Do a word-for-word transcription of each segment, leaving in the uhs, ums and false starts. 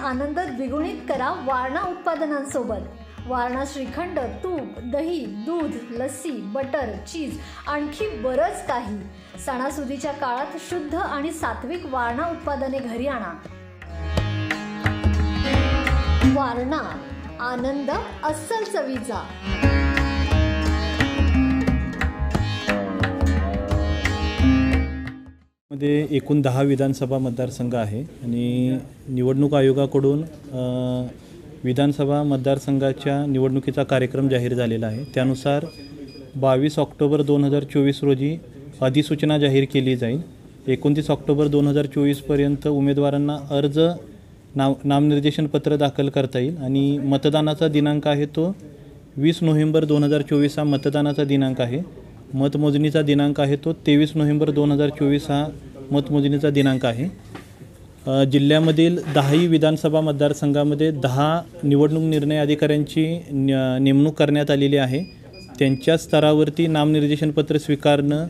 आनंद द्विगुणित करा वारणा उत्पादनांसोबत। वारणा श्रीखंड, तूप, दही, दूध, लस्सी, बटर, चीज आणखी बरंच काही। सणासुदीच्या काळात शुद्ध आणि सात्विक वारणा उत्पादने घरी आणा। वारणा, आनंद अस्सल चवीचा। मध्ये एकूण दहा विधानसभा मतदारसंघ आहे आणि निवडणूक आयोगाकडून विधानसभा मतदारसंघाच्या निवडणुकीचा कार्यक्रम जाहीर झालेला आहे। त्यानुसार बावीस ऑक्टोबर दोन हजार चोवीस रोजी अधिसूचना जाहीर केली जाईल। एकोणतीस ऑक्टोबर दोन हजार चोवीसपर्यंत उमेदवारांना अर्ज नाव नामनिर्देशन पत्र दाखल करता येईल आणि मतदानाचा दिनांक आहे तो वीस नोव्हेंबर दोन हजार चोवीस हा मतदानाचा दिनांक आहे। मतमोजणीचा दिनांक आहे तो तेवीस नोव्हेंबर दोन हजार चोवीस हा मतमोजणीचा दिनांक आहे। जिल्ह्यामधील दहाही विधानसभा मतदारसंघामध्ये दहा निवडणूक निर्णय अधिकाऱ्यांची नेमणूक करण्यात आलेली आहे। त्यांच्या स्तरावरती नामनिर्देशनपत्र स्वीकारणं,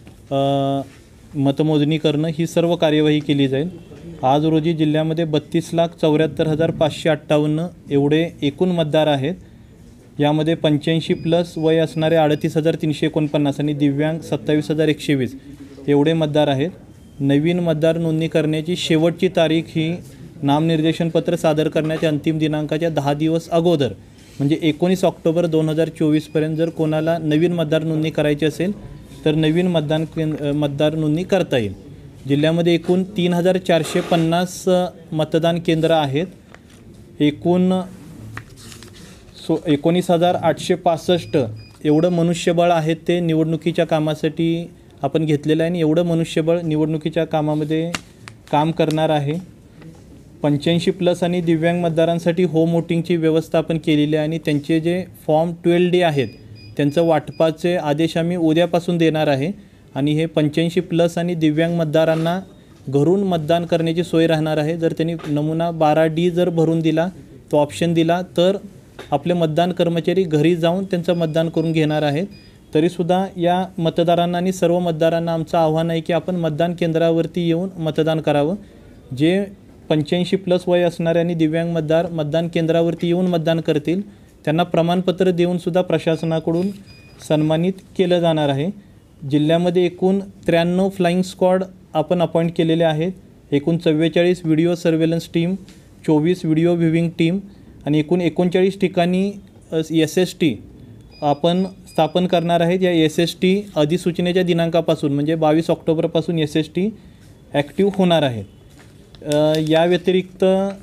मतमोजणी करणं ही सर्व कार्यवाही केली जाईल। आज रोजी जिल्ह्यामध्ये बत्तीस लाख चौऱ्याहत्तर हजार पाचशे अठ्ठावन्न एवढे एकूण मतदार आहेत। यामध्ये पंच्याऐंशी प्लस वय असणारे अडतीस हजार तीनशे एकोणपन्नास आणि दिव्यांग सत्तावीस हजार एकशे वीस एवढे मतदार आहेत। नवीन मतदार नोंदणी करण्याची शेवटची तारीख ही नामनिर्देशनपत्र सादर करण्याच्या अंतिम दिनांकाच्या दहा दिवस अगोदर म्हणजे एकोणीस ऑक्टोबर दोन हजार चोवीसपर्यंत जर कोणाला नवीन मतदार नोंदणी करायची असेल तर नवीन मतदान मतदार नोंदणी करता येईल। जिल्ह्यामध्ये एकूण तीन हजार चारशे पन्नास मतदान केंद्र आहेत। एकूण सो एकोणीस हजार आठशे पासष्ट एवढं मनुष्यबळ आहे ते निवडणुकीच्या कामासाठी आपण घेतलेलं आहे आणि एवढं मनुष्यबळ निवडणुकीच्या कामामध्ये काम करणार आहे। पंच्याऐंशी प्लस आणि दिव्यांग मतदारांसाठी होम वोटिंगची व्यवस्था आपण केलेली आहे आणि त्यांचे जे फॉर्म ट्वेल्व डी आहेत त्यांचं वाटपाचे आदेश आम्ही उद्यापासून देणार आहे आणि हे पंच्याऐंशी प्लस आणि दिव्यांग मतदारांना घरून मतदान करण्याची सोय राहणार आहे। जर त्यांनी नमुना बारा डी जर भरून दिला तो ऑप्शन दिला तर आपले मतदान कर्मचारी घरी जाऊन त्यांचं मतदान करून घेणार आहेत। तरीसुद्धा या मतदारांना आणि सर्व मतदारांना आमचं आव्हान आहे की आपण मतदान केंद्रावरती येऊन मतदान करावं। जे पंच्याऐंशी प्लस वय असणारे आणि दिव्यांग मतदार मतदान केंद्रावरती येऊन मतदान करतील त्यांना प्रमाणपत्र देऊनसुद्धा प्रशासनाकडून सन्मानित केलं जाणार आहे। जिल्ह्यामध्ये एकूण त्र्याण्णव फ्लाईंग स्क्वॉड आपण अपॉइंट केलेले आहेत। एकूण चव्वेचाळीस व्हिडिओ सर्वेलन्स टीम, चोवीस व्हिडिओ व्ह्यूविंग टीम आणि एकूण एकोणचाळीस ठिकाणी एस एस टी आपण स्थापन करणार आहेत। या एस एस टी अधिसूचनेच्या दिनांकापासून म्हणजे बावीस ऑक्टोबरपासून एस एस टी ॲक्टिव्ह होणार आहेत। या व्यतिरिक्त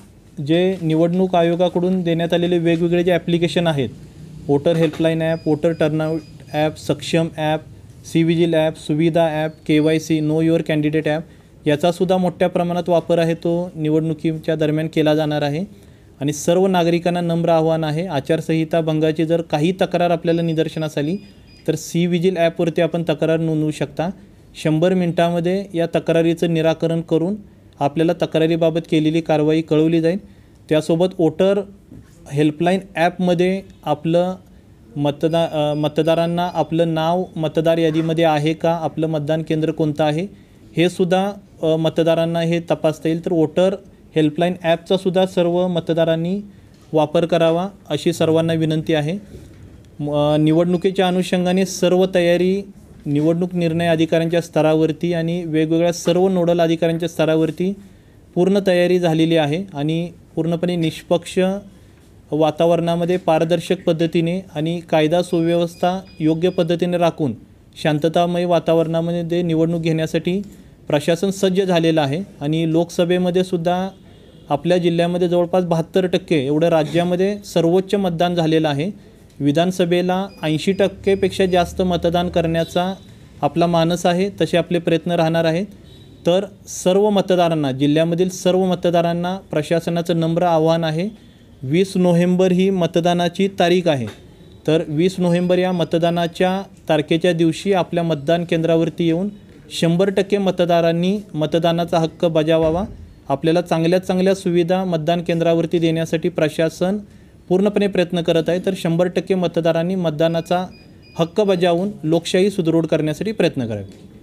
जे निवडणूक आयोगाकडून देण्यात आलेले वेगवेगळे जे ॲप्लिकेशन आहेत, voter helpline app, voter turnout app, Saksham app, C vigil app, Suvidha app, K Y C, know your candidate app याचासुद्धा मोठ्या प्रमाणात वापर आहे तो निवडणुकीच्या दरम्यान केला जाणार आहे। आणि सर्व नागरिकांना नम्र आव्हान आहे, आचारसंहिता भंगाची जर काही तक्रार आपल्याला निदर्शनास आली तर सी विजिल ॲपवरती आपण तक्रार नोंदवू शकता। शंभर मिनटामध्ये या तक्रारीचं निराकरण करून आपल्याला तक्रारीबाबत केलेली कारवाई कळवली जाईल। त्यासोबत वोटर हेल्पलाईन ॲपमध्ये आपलं मतदा मतदारांना आपलं नाव मतदार यादीमध्ये आहे का, आपलं मतदान केंद्र कोणतं आहे हे सुद्धा मतदारांना हे तपासता येईल। तर वोटर हेल्पलाईन ॲपचासुद्धा सर्व मतदारांनी वापर करावा अशी सर्वांना विनंती आहे। निवडणुकीच्या अनुषंगाने सर्व तयारी निवडणूक निर्णय अधिकाऱ्यांच्या स्तरावरती आणि वेगवेगळ्या सर्व नोडल अधिकाऱ्यांच्या स्तरावरती पूर्ण तयारी झालेली आहे आणि पूर्णपणे निष्पक्ष वातावरणामध्ये पारदर्शक पद्धतीने आणि कायदा सुव्यवस्था योग्य पद्धतीने राखून शांततामय वातावरणामध्ये निवडणूक घेण्यासाठी प्रशासन सज्ज झालेलं आहे। आणि लोकसभेमध्ये सुद्धा आपल्या जिल्ह्यामध्ये जवळपास बहात्तर टक्के एवढं राज्यामध्ये सर्वोच्च मतदान झालेलं आहे। विधानसभेला ऐंशी टक्केपेक्षा जास्त मतदान करण्याचा आपला मानस आहे, तसे आपले प्रयत्न राहणार आहेत। तर सर्व मतदारांना, जिल्ह्यामधील सर्व मतदारांना प्रशासनाचं नम्र आव्हान आहे, वीस नोव्हेंबर ही मतदानाची तारीख आहे। तर वीस नोव्हेंबर या मतदानाच्या तारखेच्या दिवशी आपल्या मतदान केंद्रावरती येऊन शंभर टक्के मतदारांनी मतदानाचा हक्क बजावावा। आपल्याला चांगल्यात चांगल्या सुविधा मतदान केंद्रावरती देण्यासाठी प्रशासन पूर्णपणे प्रयत्न करत आहे। तर शंभर टक्के मतदारांनी मतदानाचा हक्क बजावून लोकशाही सुदृढ करण्यासाठी प्रयत्न करावे।